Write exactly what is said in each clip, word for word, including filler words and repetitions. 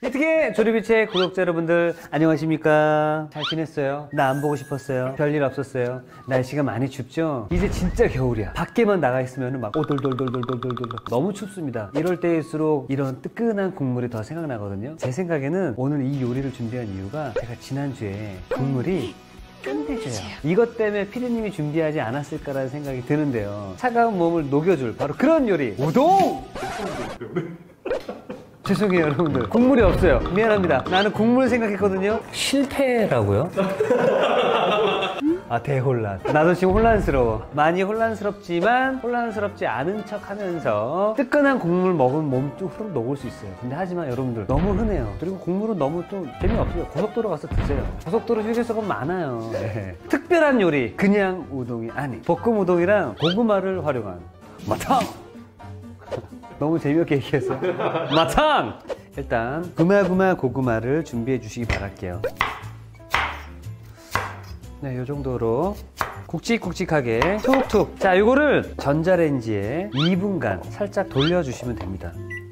어떻게 조리비책 구독자 여러분들 안녕하십니까? 잘 지냈어요? 나 안 보고 싶었어요? 별일 없었어요? 날씨가 많이 춥죠? 이제 진짜 겨울이야. 밖에만 나가 있으면 막 오돌돌돌돌돌돌돌 너무 춥습니다. 이럴 때일수록 이런 뜨끈한 국물이 더 생각나거든요. 제 생각에는 오늘 이 요리를 준비한 이유가 제가 지난주에 국물이 끝내줘요. 이것 때문에 피디님이 준비하지 않았을까라는 생각이 드는데요. 차가운 몸을 녹여줄 바로 그런 요리 우동! 죄송해요 여러분들, 국물이 없어요. 미안합니다. 나는 국물 생각했거든요. 실패라고요? 아, 대혼란. 나도 지금 혼란스러워. 많이 혼란스럽지만 혼란스럽지 않은 척 하면서 뜨끈한 국물 먹으면 몸 좀 후루룩 녹을 수 있어요. 근데 하지만 여러분들 너무 흔해요. 그리고 국물은 너무 좀 재미없어요. 고속도로 가서 드세요. 고속도로 휴게소가 많아요. 네. 특별한 요리, 그냥 우동이 아닌 볶음 우동이랑 고구마를 활용한 마탕! 너무 재미없게 얘기했어요. 마탕! 일단 구마구마 고구마를 준비해 주시기 바랄게요. 네, 요 정도로 굵직굵직하게 툭툭. 자, 이거를 전자레인지에 이 분간 살짝 돌려주시면 됩니다.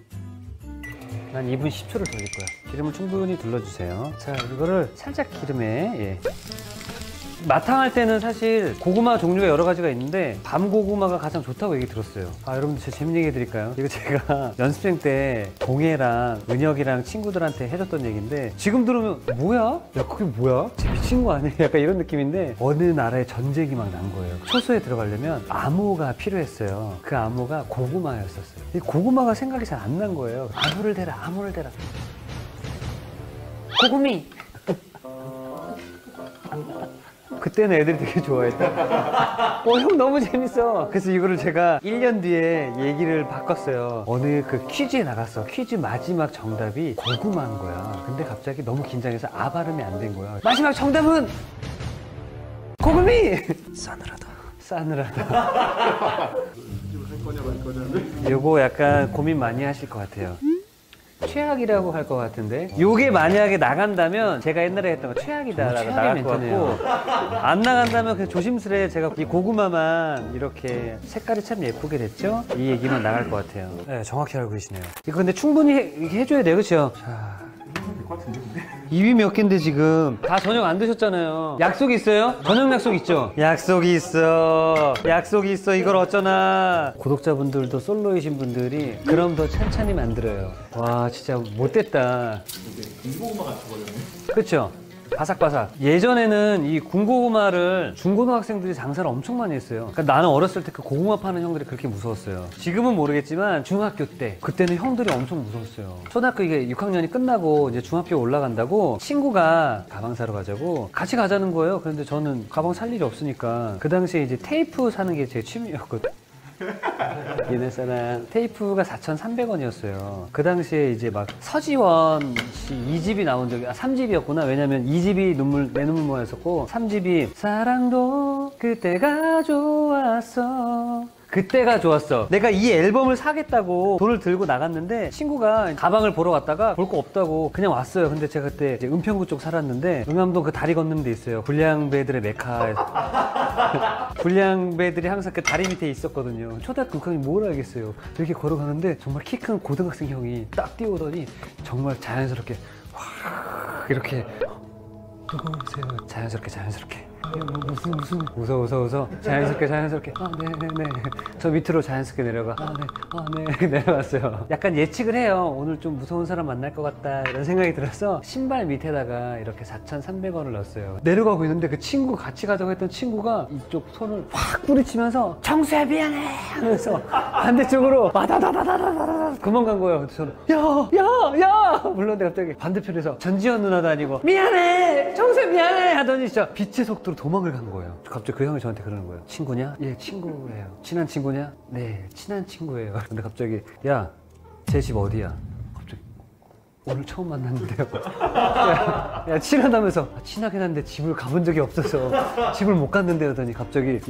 난 이 분 십 초를 돌릴 거야. 기름을 충분히 둘러주세요. 자, 이거를 살짝 기름에, 예. 마탕할 때는 사실 고구마 종류가 여러 가지가 있는데 밤고구마가 가장 좋다고 얘기 들었어요. 아, 여러분들 제가 재밌는 얘기 해드릴까요? 이거 제가 연습생 때 동해랑 은혁이랑 친구들한테 해줬던 얘기인데 지금 들으면 뭐야? 야, 그게 뭐야? 쟤 미친 거 아니야? 약간 이런 느낌인데 어느 나라에 전쟁이 막 난 거예요. 초소에 들어가려면 암호가 필요했어요. 그 암호가 고구마였었어요. 이 고구마가 생각이 잘 안 난 거예요. 암호를 대라, 암호를 대라. 고구미! 그때는 애들이 되게 좋아했다. 어, 형 너무 재밌어. 그래서 이거를 제가 일 년 뒤에 얘기를 바꿨어요. 어느 그 퀴즈에 나갔어. 퀴즈 마지막 정답이 고구마인 거야. 근데 갑자기 너무 긴장해서 아 발음이 안 된 거야. 마지막 정답은 고구미! 싸늘하다. 싸늘하다. 요거 약간 고민 많이 하실 것 같아요. 최악이라고 할 것 같은데 요게 만약에 나간다면 제가 옛날에 했던 거 최악이다 라고 나갈 것 같고, 안 나간다면 그냥 조심스레 제가 이 고구마만 이렇게 색깔이 참 예쁘게 됐죠? 이 얘기만 나갈 것 같아요. 네, 정확히 알고 계시네요. 이거 근데 충분히 해, 해줘야 돼요, 그쵸? 자, 입이 몇 갠데 지금 다 저녁 안 드셨잖아요. 약속 있어요? 저녁 약속 있죠? 약속이 있어. 약속이 있어. 이걸 어쩌나. 구독자분들도 솔로이신 분들이 그럼 더 찬찬히 만들어요. 와, 진짜 못됐다. 군고구마 같이 버렸네. 그쵸? 바삭바삭. 예전에는 이 군고구마를 중고등학생들이 장사를 엄청 많이 했어요. 그러니까 나는 어렸을 때 그 고구마 파는 형들이 그렇게 무서웠어요. 지금은 모르겠지만 중학교 때 그때는 형들이 엄청 무서웠어요. 초등학교 이게 육 학년이 끝나고 이제 중학교 올라간다고 친구가 가방 사러 가자고 같이 가자는 거예요. 그런데 저는 가방 살 일이 없으니까 그 당시에 이제 테이프 사는 게 제 취미였거든. 얘네사랑 테이프가 사천삼백 원이었어요. 그 당시에 이제 막 서지원 씨 이 집이 나온 적이, 아, 삼 집이었구나. 왜냐면 이 집이 눈물, 내 눈물 모였었고, 삼 집이 사랑도 그때가 좋았어. 그때가 좋았어. 내가 이 앨범을 사겠다고 돈을 들고 나갔는데 친구가 가방을 보러 갔다가 볼 거 없다고 그냥 왔어요. 근데 제가 그때 이제 은평구 쪽 살았는데 응암동 그 다리 건너는 데 있어요. 불량배들의 메카에서. 불량배들이 항상 그 다리 밑에 있었거든요. 초등학교 육 학년이 뭘 알겠어요. 이렇게 걸어가는데 정말 키 큰 고등학생 형이 딱 뛰어오더니 정말 자연스럽게 확 이렇게 누구세요? 자연스럽게 자연스럽게. 무슨 무슨 웃어 웃어 웃어 자연스럽게 자연스럽게 아 네네네 저 밑으로 자연스럽게 내려가 아 네 아 네 내려갔어요. 약간 예측을 해요. 오늘 좀 무서운 사람 만날 것 같다 이런 생각이 들어서 신발 밑에다가 이렇게 사천삼백 원을 넣었어요. 내려가고 있는데 그 친구 같이 가자고 했던 친구가 이쪽 손을 확 뿌리치면서 청수야 미안해 하면서 반대쪽으로 와다다다다다다 도망간 거예요. 그래서 저는 야야야 물론데 갑자기 반대편에서 전지현 누나도 아니고 미안해 청수야 미안해 하더니 진짜 빛의 속도로 도망을 간 거예요. 갑자기 그 형이 저한테 그러는 거예요. 친구냐? 예, 친구예요. 친한 친구냐? 네, 친한 친구예요. 근데 갑자기 야, 제 집 어디야? 갑자기 오늘 처음 만났는데요. 야, 야 친하다면서 아, 친하긴 한데 집을 가본 적이 없어서 집을 못 갔는데 하더니 갑자기 야,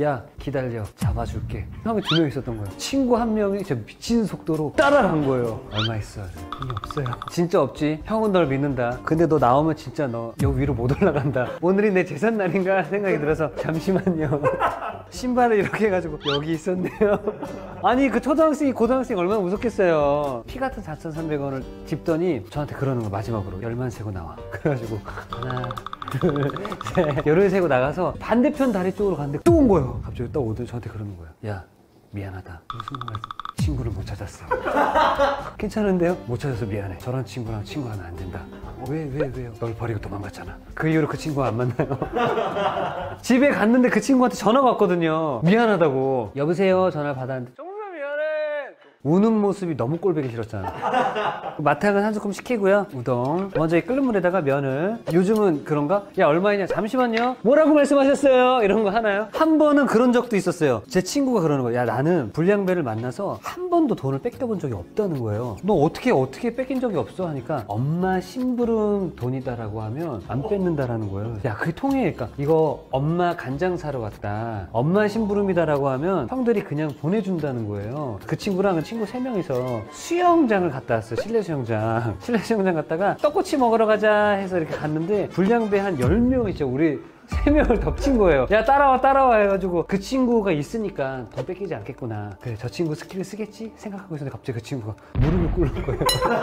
기다려, 잡아줄게. 형이 두 명 있었던 거예요. 친구 한 명이 진짜 미친 속도로 따라간 거예요. 얼마 있어? 돈이 없어요. 진짜 없지. 형은 널 믿는다. 근데 너 나오면 진짜 너 여기 위로 못 올라간다. 오늘이 내 재산 날인가 생각이 들어서 잠시만요. 신발을 이렇게 해가지고 여기 있었네요. 아니 그 초등학생이 고등학생이 얼마나 무섭겠어요. 피 같은 사천삼백 원을 짚더니 저한테 그러는 거 마지막으로 열만 세고 나와. 그래가지고 하나 둘 셋 열을 세고 나가서 반대편 다리 쪽으로 갔는데 또 온 거예요. 갑자기 또 오더니 저한테 그러는 거예요. 야 미안하다. 무슨 말 친구를 못 찾았어. 괜찮은데요? 못 찾아서 미안해. 저런 친구랑 친구하면 안 된다. 왜, 왜, 왜요? 널 버리고 도망갔잖아. 그 이후로 그 친구와 안 만나요. 집에 갔는데 그 친구한테 전화가 왔거든요. 미안하다고. 여보세요? 전화를 받았는데 정말 미안해. 우는 모습이 너무 꼴보기 싫었잖아. 마탕은 한 스푼 시키고요. 우동. 먼저 이 끓는 물에다가 면을. 요즘은 그런가? 야 얼마이냐? 잠시만요. 뭐라고 말씀하셨어요? 이런 거 하나요? 한 번은 그런 적도 있었어요. 제 친구가 그러는 거야. 야 나는 불량배를 만나서 한 번도 돈을 뺏겨본 적이 없다는 거예요. 너 어떻게 어떻게 뺏긴 적이 없어? 하니까 엄마 심부름 돈이다라고 하면 안 뺏는다라는 거예요. 야 그게 통해. 그러니까 이거 엄마 간장 사러 왔다. 엄마 심부름이다라고 하면 형들이 그냥 보내준다는 거예요. 그 친구랑 그 친구 세 명이서 수영장을 갔다 왔어요. 실내 수영장. 실내 수영장 갔다가 떡꼬치 먹으러 가자 해서 이렇게 갔는데 불량배 한 열 명 있죠. 우리 세 명을 덮친 거예요. 야 따라와 따라와 해가지고 그 친구가 있으니까 돈 뺏기지 않겠구나. 그래 저 친구 스킬을 쓰겠지 생각하고 있었는데 갑자기 그 친구가 무릎을 꿇는 거예요.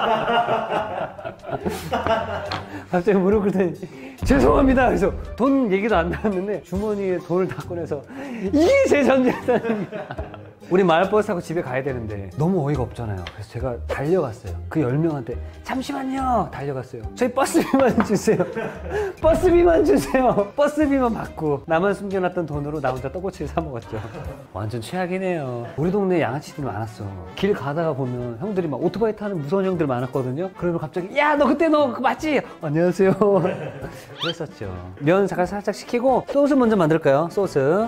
갑자기 무릎을 꿇더니 죄송합니다. 그래서 돈 얘기도 안 나왔는데 주머니에 돈을 다 꺼내서 이게 제 전 재산입니다. 우리 마을버스 타고 집에 가야 되는데 너무 어이가 없잖아요. 그래서 제가 달려갔어요. 그 열 명한테 잠시만요 달려갔어요. 저희 버스비만 주세요. 버스비만 주세요. 버스비만 받고 나만 숨겨놨던 돈으로 나 혼자 떡꼬치를 사 먹었죠. 완전 최악이네요. 우리 동네에 양아치들이 많았어. 길 가다가 보면 형들이 막 오토바이 타는 무서운 형들 많았거든요. 그러면 갑자기 야 너 그때 너 그거 맞지? 안녕하세요. 그랬었죠. 면 잠깐 살짝 식히고 소스 먼저 만들까요? 소스.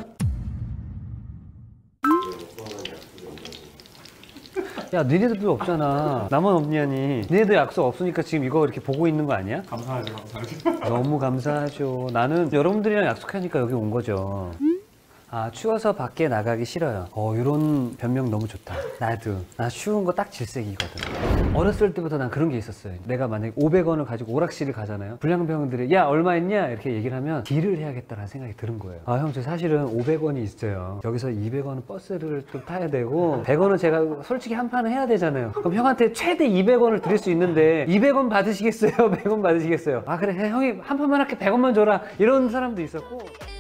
야 니네들도 없잖아. 나만 없냐니. 니네들 약속 없으니까 지금 이거 이렇게 보고 있는 거 아니야? 감사하죠, 감사하죠. 너무 감사하죠. 나는 여러분들이랑 약속하니까 여기 온 거죠. 아 추워서 밖에 나가기 싫어요. 어 이런 변명 너무 좋다. 나도 나 추운 거 딱 질색이거든. 어렸을 때부터 난 그런 게 있었어요. 내가 만약에 오백 원을 가지고 오락실을 가잖아요. 불량배형들이 야 얼마 있냐 이렇게 얘기를 하면 딜을 해야겠다라는 생각이 드는 거예요. 아 형 저 사실은 오백 원이 있어요. 여기서 이백 원은 버스를 좀 타야 되고 백 원은 제가 솔직히 한 판은 해야 되잖아요. 그럼 형한테 최대 이백 원을 드릴 수 있는데 이백 원 받으시겠어요? 백 원 받으시겠어요? 아 그래 형이 한 판만 할게 백 원만 줘라 이런 사람도 있었고.